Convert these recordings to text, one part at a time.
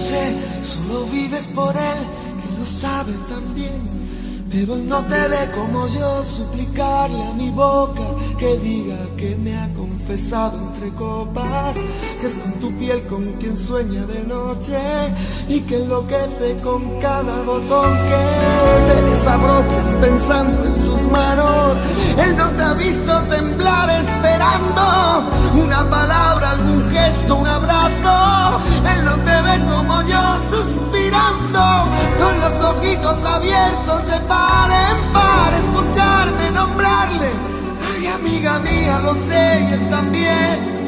sé, solo vives por él, que lo sabe también. Pero él no te ve como yo, suplicarle a mi boca que diga que me ha confesado entre copas, que es con tu piel con quien sueña de noche y que enloquece con cada botón que te desabrochas pensando en sus manos. Él no te ha visto temblar esperando una palabra, algún gesto, un abrazo. Él no te ve como yo suspirando con los ojitos abiertos de par en par, escucharme nombrarle. Ay, amiga mía, lo sé y él también.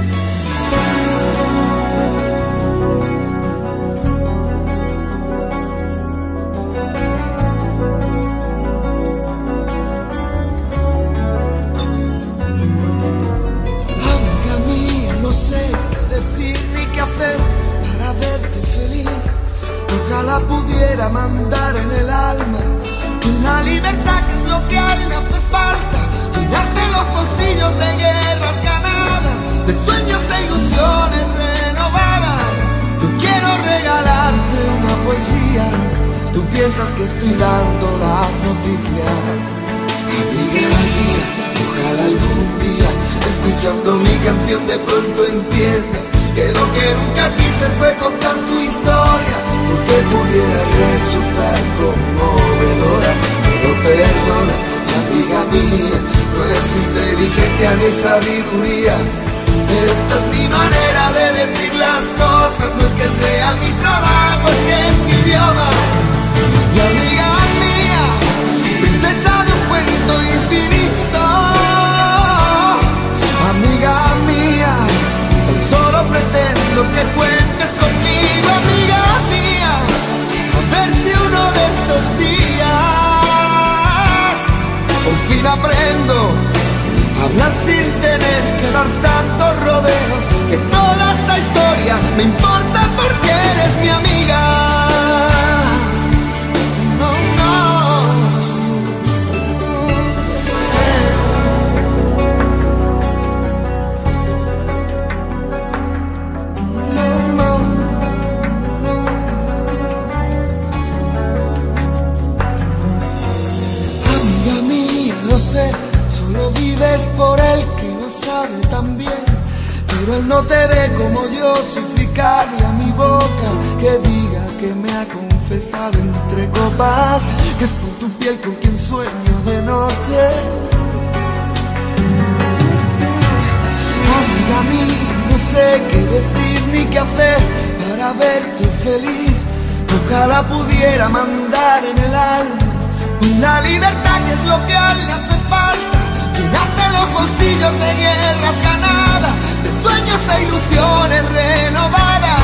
Amiga mía, no sé qué decir ni qué hacer para verte feliz. Ojalá pudiera mandar en el alma la libertad, que es lo que a él le hace falta, llenarte los bolsillos de guerras ganadas, de sueños e ilusiones renovadas. Yo quiero regalarte una poesía, tú piensas que estoy dando las noticias. Amiga mía, ojalá algún día, escuchando mi canción, de pronto entiendas que lo que nunca quise fue contar tu historia, porque pudiera resultar conmovedora. Pero perdona, amiga mía, no es inteligencia ni sabiduría. Esta es mi manera de decir las cosas, no es que sea mi trabajo, es que es mi idioma. Y amiga mía, princesa de un cuento infinito, amiga mía, tan solo pretendo que cuentes conmigo, amiga mía, a ver si uno de estos días por fin aprendo a hablar sin tener que dar tantos rodeos, que toda esta historia me importa porque eres mi amiga. Solo vives por él, que lo sabe también. Pero él no te ve como yo, suplicarle a mi boca que diga que me ha confesado entre copas, que es con tu piel con quien sueño de noche. Amiga mía, no sé qué decir ni qué hacer para verte feliz. Ojalá pudiera mandar en el alma la libertad, que es lo que a él le hace falta, llenarte los bolsillos de guerras ganadas, de sueños e ilusiones renovadas.